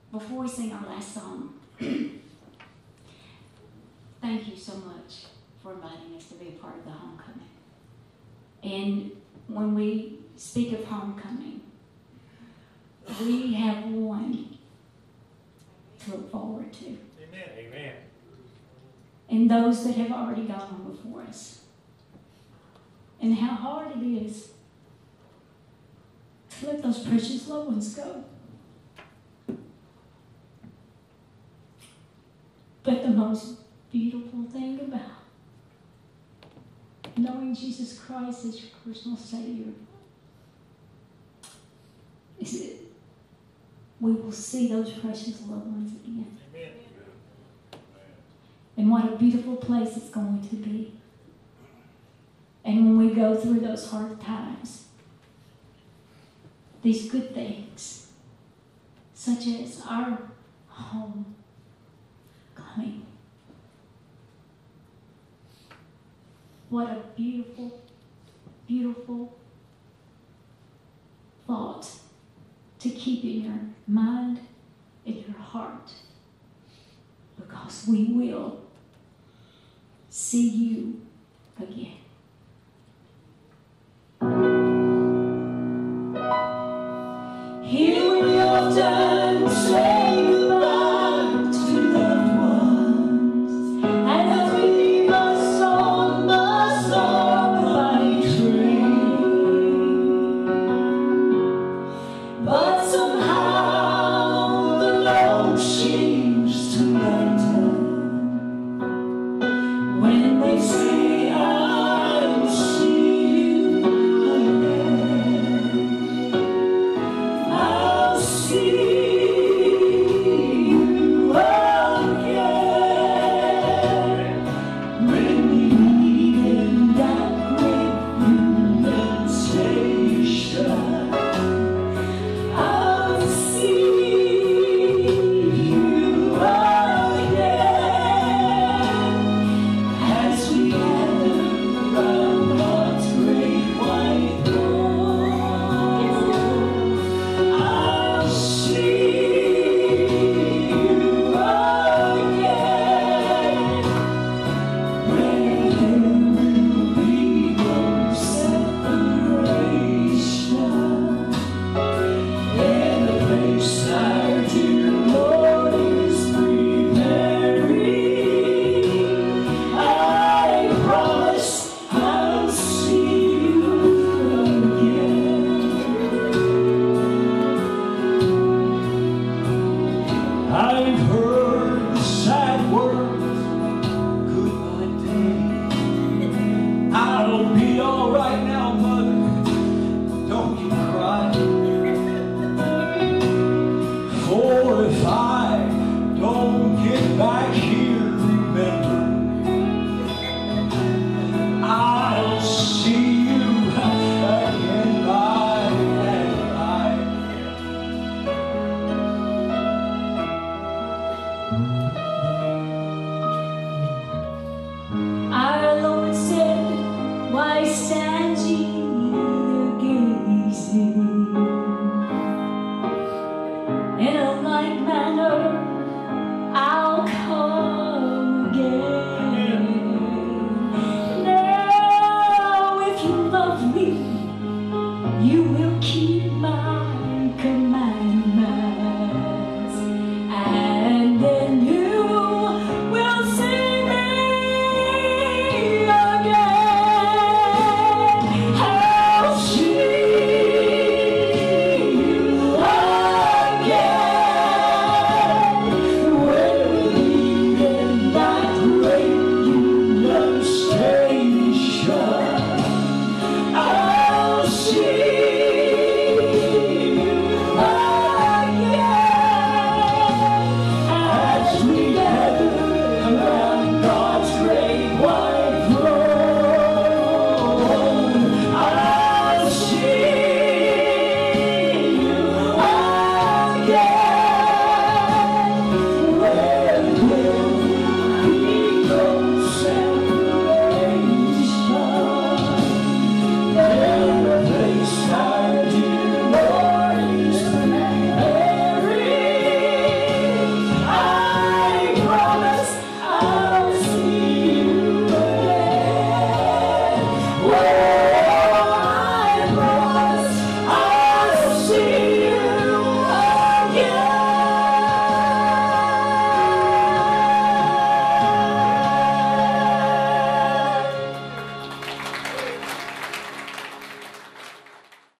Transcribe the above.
before we sing our last song, thank you so much for inviting us to be a part of the homecoming. And when we speak of homecoming, we have one to look forward to. Amen. Amen. And those that have already gone before us. And how hard it is to let those precious loved ones go. But the most beautiful thing about knowing Jesus Christ as your personal Savior is that we will see those precious loved ones again. Amen. And what a beautiful place it's going to be. And when we go through those hard times, these good things, such as our home coming. What a beautiful, beautiful thought to keep in your mind and your heart, because we will see you again. Here we often say